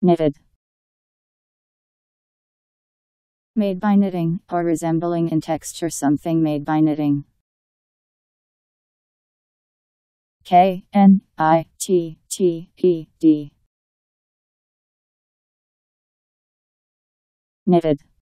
Knitted. Made by knitting, or resembling in texture something made by knitting. Knitted.